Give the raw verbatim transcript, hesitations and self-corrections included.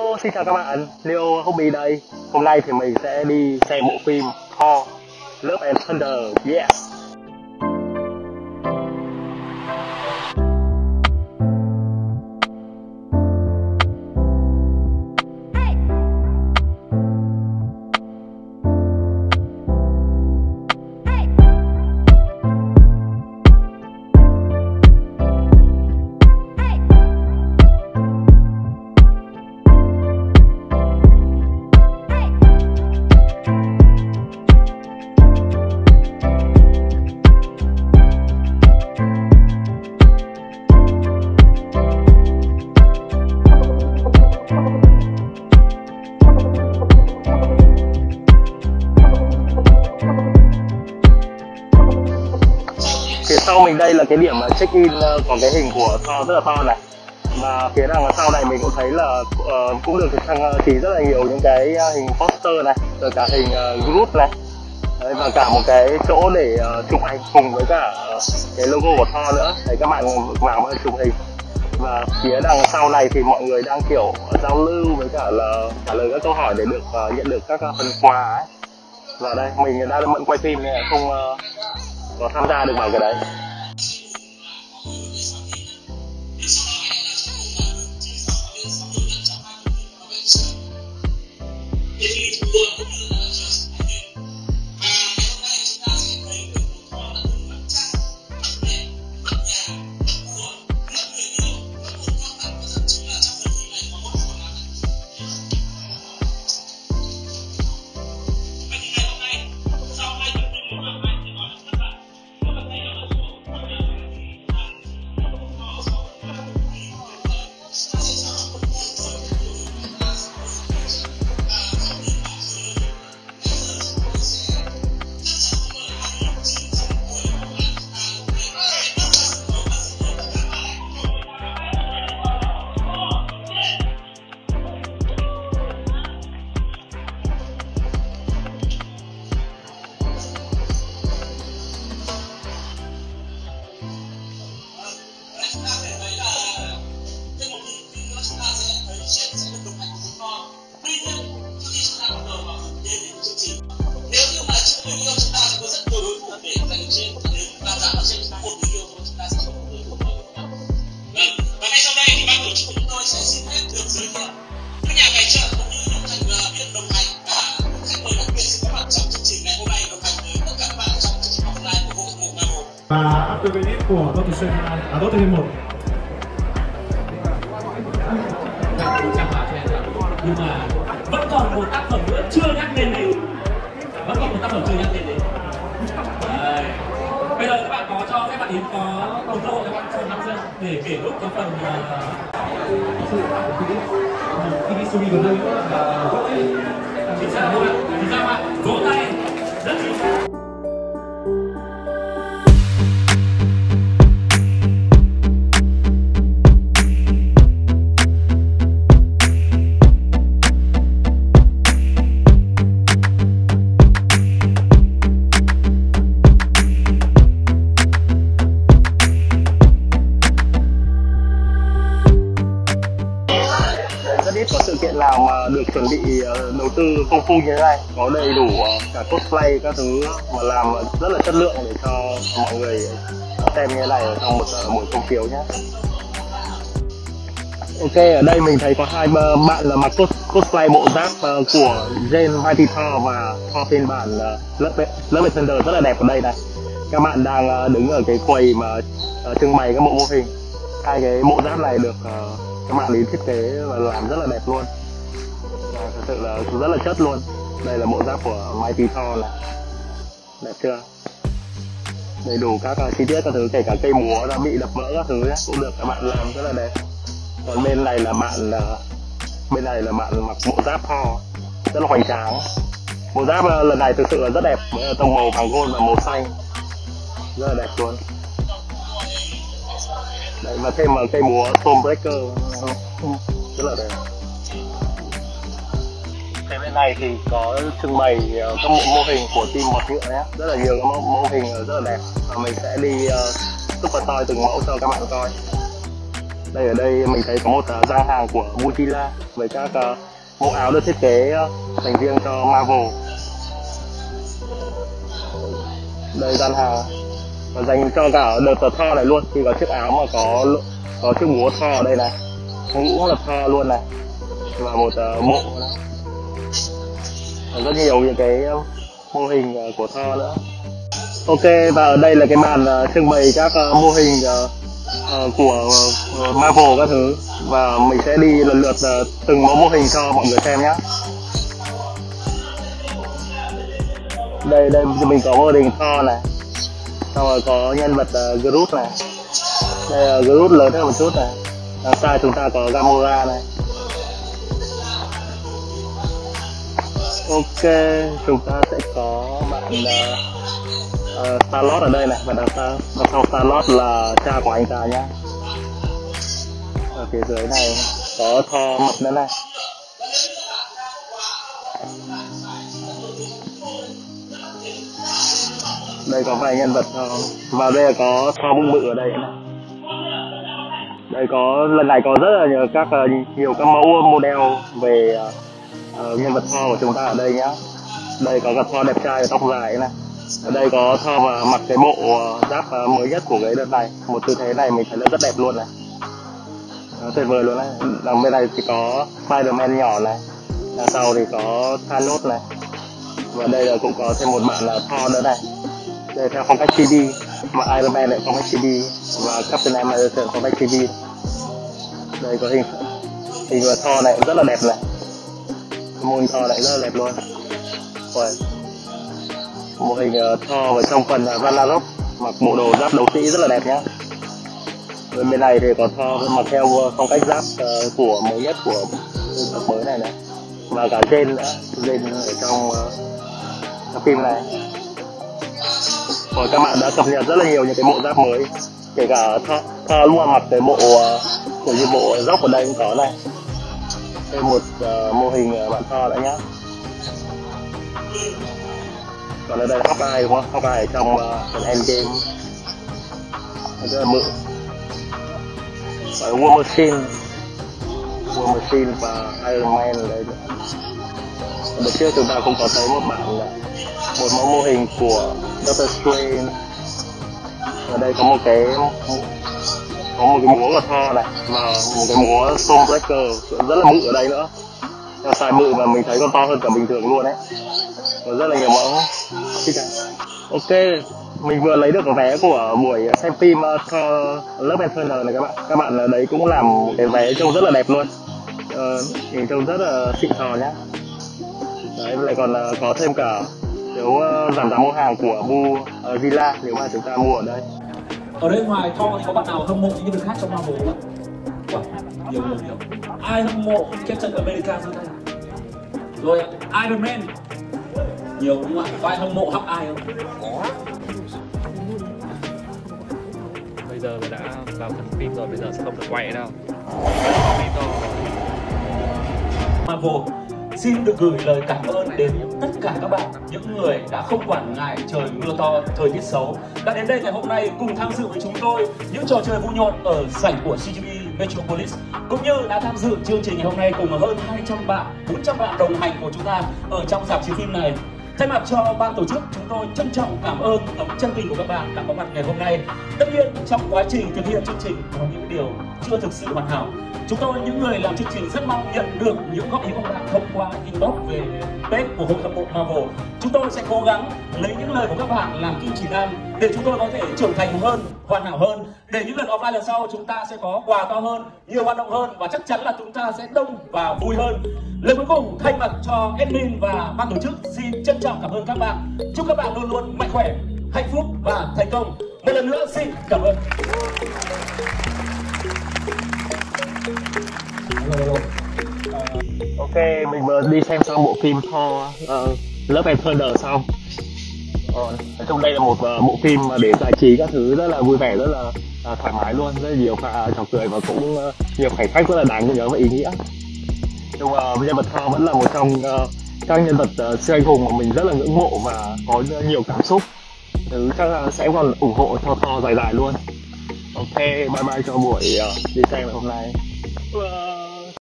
Hello, xin chào các bạn, Leo Hobby đây. Hôm nay thì mình sẽ đi xem bộ phim Thor Love and Thunder, yes. Phía sau mình đây là cái điểm check in, còn cái hình của Thor rất là to này, và phía đằng sau này mình cũng thấy là uh, cũng được trang trí rất là nhiều những cái hình poster này, rồi cả hình uh, Groot này. Đấy, và cả một cái chỗ để uh, chụp ảnh cùng với cả uh, cái logo của Thor nữa. Đấy, các bạn vào mà chụp hình. Và phía đằng sau này thì mọi người đang kiểu giao lưu với cả là trả lời các câu hỏi để được uh, nhận được các uh, phần quà ấy. Và đây mình đã bận quay phim nên là không uh, có tham gia được vào cái đấy. Và after credit của Doctor Strange hai, à Doctor Strange một. Nhưng mà vẫn còn một tác phẩm nữa chưa nhắc đến đấy. Vẫn còn một tác phẩm chưa nhắc đến đấy. Đấy. Bây giờ các bạn có cho các bạn Yến có đồng đội các bạn cho năm giây để kể lúc cái phần sự của pê đê Studio gần đây là vỗ tay. Thì sao các bạn? Thì sao các bạn? Vỗ tay. Rất chính xác. Rất ít có sự kiện nào mà được chuẩn bị uh, đầu tư công phu như thế này, có đầy đủ uh, cả cosplay các thứ mà làm rất là chất lượng để cho mọi người xem như thế này ở trong một uh, buổi công chiếu nhé. Ok, ở đây mình thấy có hai bạn là mặc cos cosplay bộ giáp uh, của Jane Mighty Thor và Thor phiên bản uh, Love and Thunder rất là đẹp ở đây này. Các bạn đang uh, đứng ở cái quầy mà uh, trưng bày các bộ mô hình. Hai cái bộ giáp này được uh, các bạn ý thiết kế và làm rất là đẹp luôn, và thật sự là rất là chất luôn. Đây là bộ giáp của Mighty Thor này, đẹp chưa, đầy đủ các uh, chi tiết các thứ, kể cả cây múa đã bị đập vỡ các thứ ấy, cũng được các bạn làm rất là đẹp. Còn bên này là bạn uh, bên này là bạn mặc bộ giáp Thor rất là hoành tráng. Bộ giáp uh, lần này thực sự là rất đẹp, với tông màu vàng gold và màu xanh rất là đẹp luôn. Đấy, và thêm một cây múa Stormbreaker rất là đẹp. Cái bên này thì có trưng bày các bộ mô hình của team bọt nhựa nhé, rất là nhiều các mô, mô hình rất là đẹp, và mình sẽ đi uh, super toy từng mẫu cho các bạn coi. Đây ở đây mình thấy có một uh, gian hàng của Mozilla với các uh, mẫu áo được thiết kế uh, dành riêng cho Marvel. Đây gian hàng và dành cho cả đợt Thor này luôn, thì có chiếc áo mà có có chiếc búa Thor ở đây này, mũ là Thor luôn này, và một uh, mộ này. Rất nhiều những cái uh, mô hình uh, của Thor nữa. Ok, và ở đây là cái màn uh, trưng bày các uh, mô hình uh, uh, của uh, Marvel các thứ, và mình sẽ đi lần lượt uh, từng mẫu mô hình cho mọi người xem nhé. Đây đây mình có mô hình Thor này, xong rồi có nhân vật uh, Groot này, đây là Groot lớn hơn một chút này, đằng sau chúng ta có Gamora này. Ok, chúng ta sẽ có bạn uh, uh, Star-Lord ở đây này, và đằng sau đằng sau Star-Lord là cha của anh ta nhá. Ở phía dưới này có Thor mập nữa này. Đây có vài nhân vật Thor, và đây là có Thor bụng bự ở đây này. Đây có lần này có rất là nhiều các uh, nhiều các mẫu model về uh, uh, nhân vật Thor của chúng ta ở đây nhá. Đây có cả Thor đẹp trai tóc dài này. Ở đây có Thor và mặc cái bộ uh, giáp uh, mới nhất của cái đợt này, một tư thế này mình thấy là rất đẹp luôn này, nó tuyệt vời luôn đấy. Đằng bên này thì có Spider-Man nhỏ này, đằng sau thì có Thanos này, và đây là cũng có thêm một bạn là Thor nữa này. Đây theo phong cách chibi, mà Iron Man lại phong cách chibi, và Captain America phong cách chibi. Đây có hình hình của Thor này rất là đẹp này, mô hình Thor này rất là đẹp luôn. Rồi, mô hình uh, Thor ở trong phần uh, Ragnarok mặc bộ đồ giáp đấu sĩ rất là đẹp nhá. Bên bên này thì có Thor mặc theo uh, phong cách giáp uh, của mới nhất của tập mới này này, và cả trên nữa, trên ở trong uh, trong phim này. Rồi các bạn đã cập nhật rất là nhiều những cái bộ giáp mới, kể cả Thor, Thor luôn mặc cái bộ uh, của như bộ dốc ở đây cũng có này. Thêm một uh, mô hình uh, bạn Thor nữa nhá. Còn ở đây là Hawkeye đúng không? Hawkeye ở trong uh, phần Endgame rất là mượn. Và War Machine, War Machine và Iron Man ở đây nữa. Đợt trước chúng ta cũng có thấy một bản một mẫu mô hình của Doctor Strange. Ở đây có một cái có một cái múa của Thor này, và một cái múa Stormbreaker rất là mượn ở đây nữa. Theo size mượn mà mình thấy còn to hơn cả bình thường luôn đấy. Có rất là nhiều mẫu. Ok, mình vừa lấy được cái vé của buổi xem phim uh, Thor Love and Thunder này các bạn. Các bạn ở đấy cũng làm một cái vé trông rất là đẹp luôn. Uh, nhìn trông rất là xịn sò nhá. Đấy, lại còn uh, có thêm cả phiếu uh, giảm giá mua hàng của Mozilla uh, nếu mà chúng ta mua ở đây. Ở đây ngoài Thor thì có bạn nào hâm mộ những nhân vật khác trong Marvel không ạ? Wow, nhiều nhiều nhiều. Ai hâm mộ Captain America giơ tay? Rồi Iron Man. Nhiều đúng không ạ? Có ai hâm mộ Hawkeye không? Có. Bây giờ là đã vào phần phim rồi, bây giờ sẽ không được quay đâu. Marvel xin được gửi lời cảm ơn đến tất cả các bạn, những người đã không quản ngại trời mưa to, thời tiết xấu, đã đến đây ngày hôm nay cùng tham dự với chúng tôi những trò chơi vui nhộn ở sảnh của xê giê vê Metropolis, cũng như đã tham dự chương trình ngày hôm nay cùng hơn hai trăm bạn, bốn trăm bạn đồng hành của chúng ta ở trong rạp chiếu phim này. Thay mặt cho ban tổ chức, chúng tôi trân trọng cảm ơn tấm chân tình của các bạn đã có mặt ngày hôm nay. Tất nhiên, trong quá trình thực hiện chương trình có những điều chưa thực sự hoàn hảo. Chúng tôi, những người làm chương trình, rất mong nhận được những góp ý của các bạn thông qua inbox về page của Hội hâm mộ Marvel. Chúng tôi sẽ cố gắng lấy những lời của các bạn làm kim chỉ nam để chúng tôi có thể trưởng thành hơn, hoàn hảo hơn. Để những lần offline lần sau chúng ta sẽ có quà to hơn, nhiều hoạt động hơn, và chắc chắn là chúng ta sẽ đông và vui hơn. Lời cuối cùng, thay mặt cho admin và ban tổ chức, xin trân trọng cảm ơn các bạn. Chúc các bạn luôn luôn mạnh khỏe, hạnh phúc và thành công. Một lần nữa xin cảm ơn. Ok, mình vừa đi xem xong bộ phim Thor uh, Love and Thunder xong. Ờ, trong đây là một uh, bộ phim mà để giải trí các thứ rất là vui vẻ, rất là uh, thoải mái luôn, rất là nhiều pha trò cười và cũng uh, nhiều khoảnh khắc rất là đáng nhớ và ý nghĩa. Nhưng mà uh, nhân vật Thor vẫn là một trong uh, các nhân vật uh, siêu anh hùng mà mình rất là ngưỡng mộ và có nhiều cảm xúc. Thứ chắc là sẽ còn ủng hộ cho Thor dài dài luôn. Ok, bye bye cho buổi uh, đi xem ngày hôm nay. Bye.